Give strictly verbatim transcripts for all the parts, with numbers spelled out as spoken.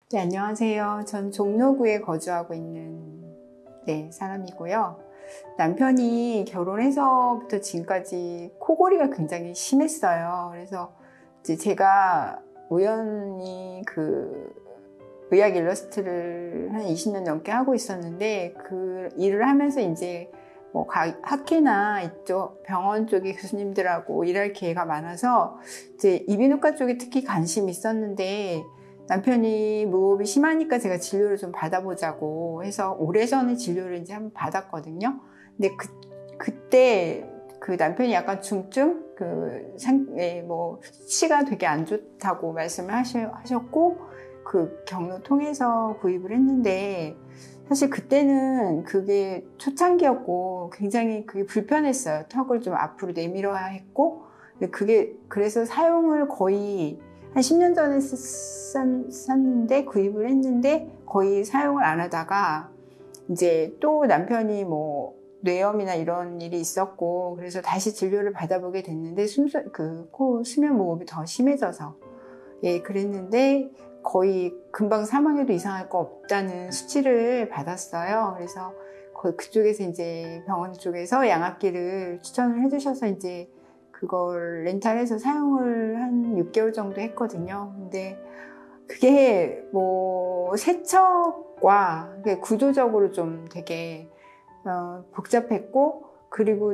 네, 안녕하세요. 전 종로구에 거주하고 있는 네, 사람이고요. 남편이 결혼해서부터 지금까지 코골이가 굉장히 심했어요. 그래서 이제 제가 우연히 그 의학 일러스트를 한 이십 년 넘게 하고 있었는데 그 일을 하면서 이제 뭐 학회나 이쪽 병원 쪽의 교수님들하고 일할 기회가 많아서 이제 이비인후과 쪽에 특히 관심이 있었는데 남편이 무호흡이 심하니까 제가 진료를 좀 받아보자고 해서 오래전에 진료를 이제 한번 받았거든요. 근데 그, 그때 그 남편이 약간 중증, 그, 상, 예, 뭐, 수치가 되게 안 좋다고 말씀을 하셨고, 그 경로 통해서 구입을 했는데, 사실 그때는 그게 초창기였고, 굉장히 그게 불편했어요. 턱을 좀 앞으로 내밀어야 했고, 그게, 그래서 사용을 거의 한 십 년 전에 샀는데, 구입을 했는데, 거의 사용을 안 하다가, 이제 또 남편이 뭐, 뇌염이나 이런 일이 있었고, 그래서 다시 진료를 받아보게 됐는데, 숨소, 그, 코 수면 무호흡이 더 심해져서, 예, 그랬는데, 거의 금방 사망해도 이상할 거 없다는 수치를 받았어요. 그래서 거의 그쪽에서 이제 병원 쪽에서 양압기를 추천을 해주셔서 이제 그걸 렌탈해서 사용을 한 육 개월 정도 했거든요. 근데 그게 뭐 세척과 구조적으로 좀 되게 어, 복잡했고, 그리고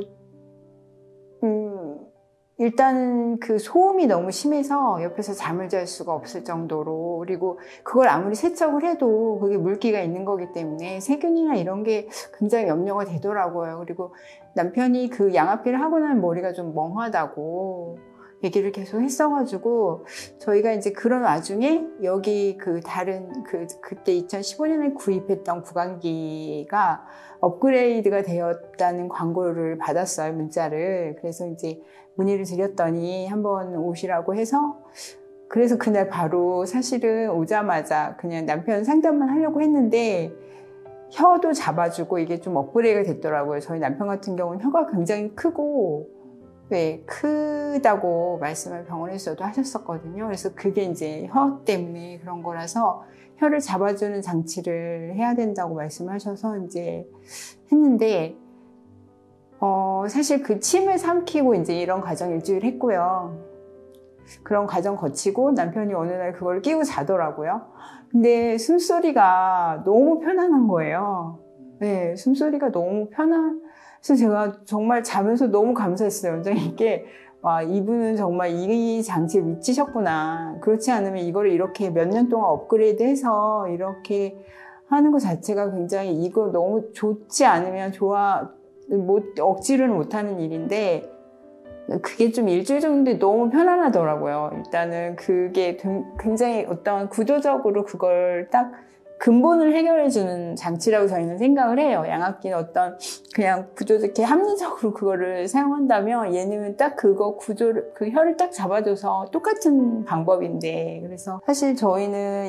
음, 일단은 그 소음이 너무 심해서 옆에서 잠을 잘 수가 없을 정도로, 그리고 그걸 아무리 세척을 해도 그게 물기가 있는 거기 때문에 세균이나 이런 게 굉장히 염려가 되더라고요. 그리고 남편이 그 양압기를 하고 나면 머리가 좀 멍하다고 얘기를 계속 했어가지고, 저희가 이제 그런 와중에 여기 그 다른 그 그때 이천십오 년에 구입했던 구강기가 업그레이드가 되었다는 광고를 받았어요, 문자를. 그래서 이제 문의를 드렸더니 한번 오시라고 해서, 그래서 그날 바로 사실은 오자마자 그냥 남편 상담만 하려고 했는데 혀도 잡아주고 이게 좀 업그레이드가 됐더라고요. 저희 남편 같은 경우는 혀가 굉장히 크고, 네, 크다고 말씀을 병원에서도 하셨었거든요. 그래서 그게 이제 혀 때문에 그런 거라서 혀를 잡아주는 장치를 해야 된다고 말씀하셔서 이제 했는데, 어, 사실 그 침을 삼키고 이제 이런 과정 일주일 했고요. 그런 과정 거치고 남편이 어느 날 그걸 끼고 자더라고요. 근데 숨소리가 너무 편안한 거예요. 네, 숨소리가 너무 편한, 그래서 제가 정말 자면서 너무 감사했어요. 원장님께. 와, 이분은 정말 이 장치에 미치셨구나. 그렇지 않으면 이거를 이렇게 몇 년 동안 업그레이드해서 이렇게 하는 것 자체가 굉장히, 이거 너무 좋지 않으면 좋아, 못, 억지로는 못하는 일인데, 그게 좀 일주일 정도 너무 편안하더라고요. 일단은 그게 굉장히 어떤 구조적으로 그걸 딱 근본을 해결해주는 장치라고 저희는 생각을 해요. 양압기는 어떤 그냥 구조적인 합리적으로 그거를 사용한다면 얘는 딱 그거 구조를, 그 혀를 딱 잡아줘서 똑같은 방법인데, 그래서 사실 저희는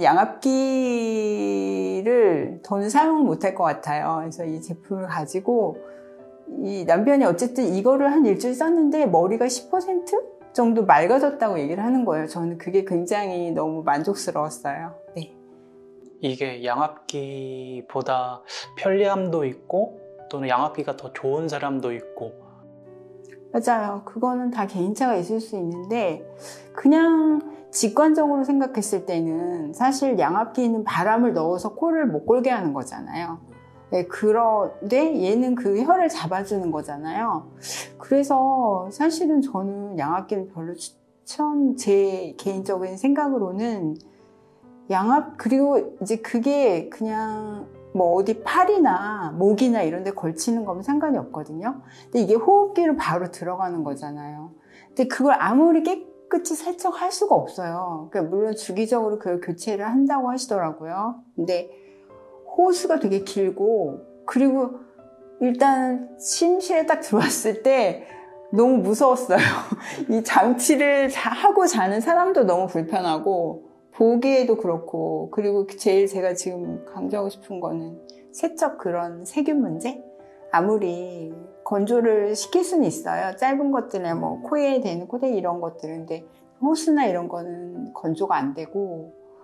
양압기를 더는 사용을 못할 것 같아요. 그래서 이 제품을 가지고 이 남편이 어쨌든 이거를 한 일주일 썼는데 머리가 십 퍼센트 정도 맑아졌다고 얘기를 하는 거예요. 저는 그게 굉장히 너무 만족스러웠어요. 네. 이게 양압기보다 편리함도 있고 또는 양압기가 더 좋은 사람도 있고. 맞아요. 그거는 다 개인차가 있을 수 있는데, 그냥 직관적으로 생각했을 때는 사실 양압기는 바람을 넣어서 코를 못 골게 하는 거잖아요. 네, 그런데 얘는 그 혀를 잡아주는 거잖아요. 그래서 사실은 저는 양압기는 별로 추천, 제 개인적인 생각으로는 양압, 그리고 이제 그게 그냥 뭐 어디 팔이나 목이나 이런 데 걸치는 거면 상관이 없거든요. 근데 이게 호흡기로 바로 들어가는 거잖아요. 근데 그걸 아무리 깨끗이 세척할 수가 없어요. 그러니까 물론 주기적으로 그걸 교체를 한다고 하시더라고요. 근데 호수가 되게 길고, 그리고 일단 침실에 딱 들어왔을 때 너무 무서웠어요. 이 장치를 하고 자는 사람도 너무 불편하고 보기에도 그렇고, 그리고 제일 제가 지금 강조하고 싶은 거는 세척, 그런 세균 문제? 아무리 건조를 시킬 수는 있어요. 짧은 것들이나 뭐 코에 대는 코데기 이런 것들은. 근데 호스나 이런 거는 건조가 안 되고,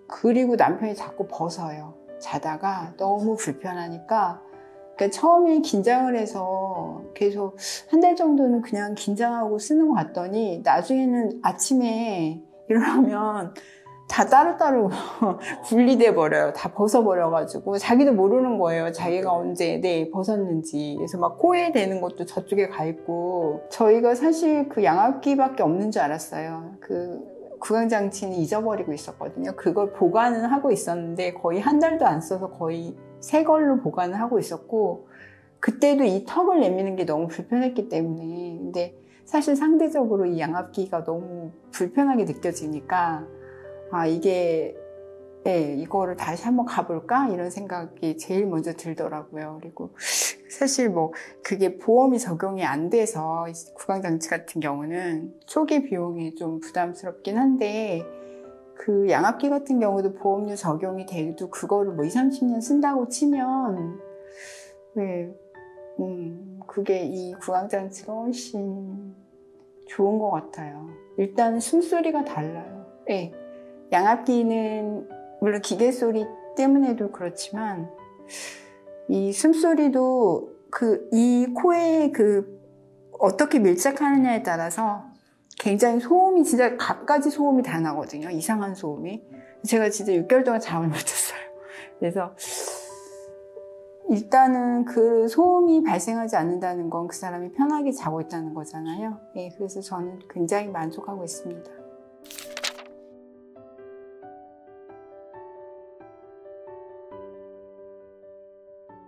그리고 남편이 자꾸 벗어요. 자다가 너무 불편하니까. 그러니까 처음에 긴장을 해서 계속 한 달 정도는 그냥 긴장하고 쓰는 것 같더니 나중에는 아침에 일어나면 다 따로따로 분리돼 버려요. 다 벗어버려가지고 자기도 모르는 거예요. 자기가 언제 네 벗었는지. 그래서 막 코에 대는 것도 저쪽에 가 있고. 저희가 사실 그 양압기밖에 없는 줄 알았어요. 그 구강장치는 잊어버리고 있었거든요. 그걸 보관은 하고 있었는데 거의 한 달도 안 써서 거의 새 걸로 보관을 하고 있었고, 그때도 이 턱을 내미는 게 너무 불편했기 때문에. 근데 사실 상대적으로 이 양압기가 너무 불편하게 느껴지니까 아 이게 네, 이거를 다시 한번 가볼까? 이런 생각이 제일 먼저 들더라고요. 그리고 사실 뭐 그게 보험이 적용이 안 돼서 구강장치 같은 경우는 초기 비용이 좀 부담스럽긴 한데, 그 양압기 같은 경우도 보험료 적용이 돼도 그거를 뭐 이삼십 년 쓴다고 치면 네, 음, 그게 이 구강장치가 훨씬 좋은 것 같아요. 일단 숨소리가 달라요. 네, 양압기는 물론 기계 소리 때문에도 그렇지만 이 숨소리도 그 이 코에 그 어떻게 밀착하느냐에 따라서 굉장히 소음이 진짜 갖가지 소음이 다 나거든요. 이상한 소음이. 제가 진짜 육 개월 동안 잠을 못 잤어요. 그래서 일단은 그 소음이 발생하지 않는다는 건 그 사람이 편하게 자고 있다는 거잖아요. 네, 그래서 저는 굉장히 만족하고 있습니다.